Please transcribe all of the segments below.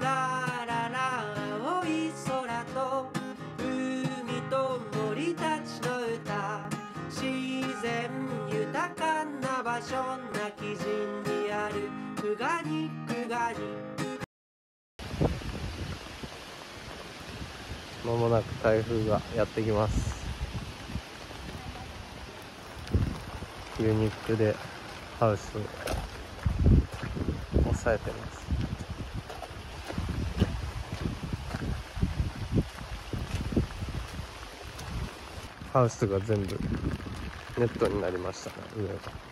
ラララ青い空と海と森たちの歌、自然豊かな場所、泣き陣にあるクガニクガニ。 まもなく台風がやってきます。ユニックでハウスを抑えてます。ハウスが全部ネットになりましたね、上が。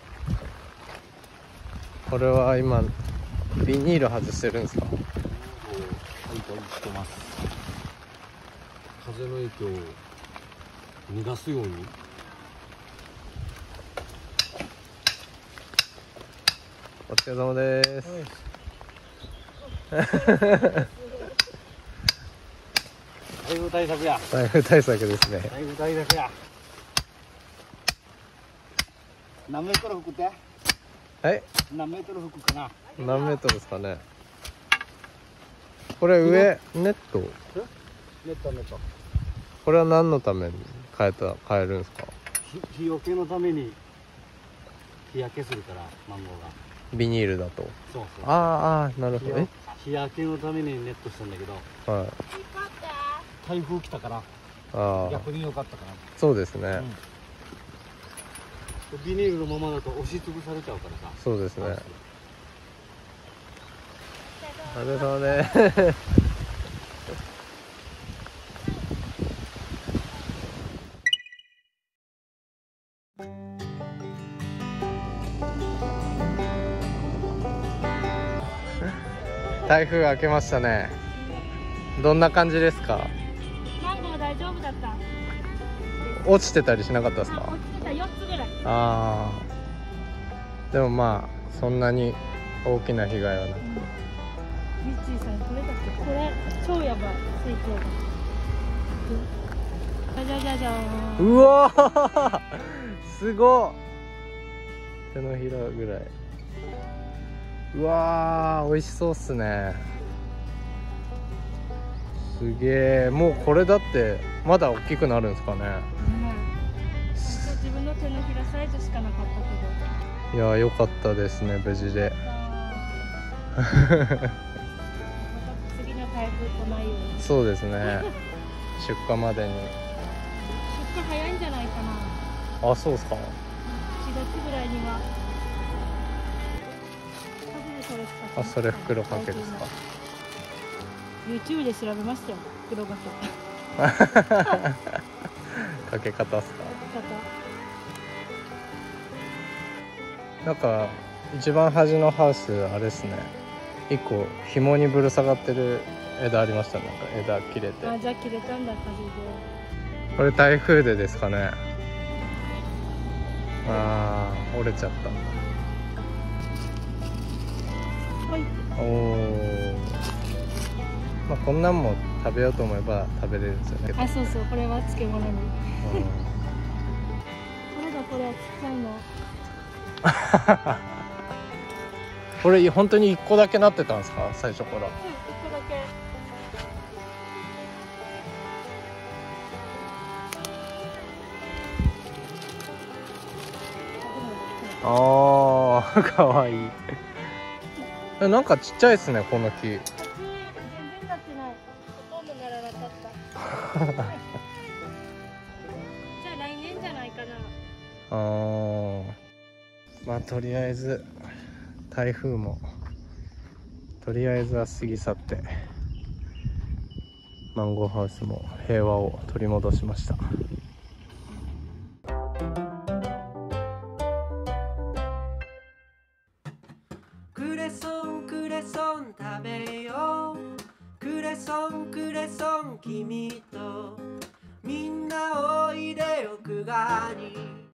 これは今ビニール外してるんですか？ はい、してます。風の影響を逃がすように。 お疲れ様です。 台風対策や。 台風対策ですね。 台風対策や。何メートル吹くって？ はい。 何メートル吹くかな。 何メートルですかね。これ上ネット。 ネット。 これは何のために変えるんですか？ 日よけのために日焼けするから、マンゴーが。 ビニールだと。 そう。 ああ、なるほど。 日焼けのためにネットしたんだけど。 はい。 台風来たから。 ああ。 逆に良かったかな。 そうですね。 ビニールのままだと押しつぶされちゃうからさ。 そうですね。お疲れ様です。台風明けましたね。どんな感じですか？ マンゴー大丈夫だった。 落ちてたりしなかったですか？ 落ちてた4つぐらい。 ああ。でもまあそんなに大きな被害はなく。 ミッチーさんこれだっけ？これ超やばい成長。じゃじゃじゃーん。 うわーすごっ。手のひらぐらい。うわー美味しそうっすね。すげえ。もうこれだってまだ大きくなるんですかね。 自分の手のひらサイズしかなかったけど。 いや良かったですね、無事で。 また次の台風来ないように。 そうですね。出荷までに。 出荷早いんじゃないかな。 あ、そうですか。 4月ぐらいには。 あ、それ袋かけですか。 YouTube で調べましたよ、袋かけ。 かけ方っすか。なんか一番端のハウスあれですね。一個紐にぶら下がってる枝ありましたね。なんか枝切れて。 あ、じゃあ切れたんだ、風で。 これ台風でですかね。ああ、折れちゃった。おお。まあこんなんも食べようと思えば食べれるんですよね。 あ、そうそう、これは漬物に。これはちっちゃいの。 これ本当に1個だけなってたんですか、最初から。 1個だけ。 ああ、かわいい。なんかちっちゃいですね、この木。 全然なってない。ほとんどならなかった。じゃあ来年じゃないかな。 まあとりあえず台風もとりあえずは過ぎ去って、マンゴーハウスも平和を取り戻しました。 クレソンクレソン食べよう、クレソンクレソン君とみんなおいでよクガに。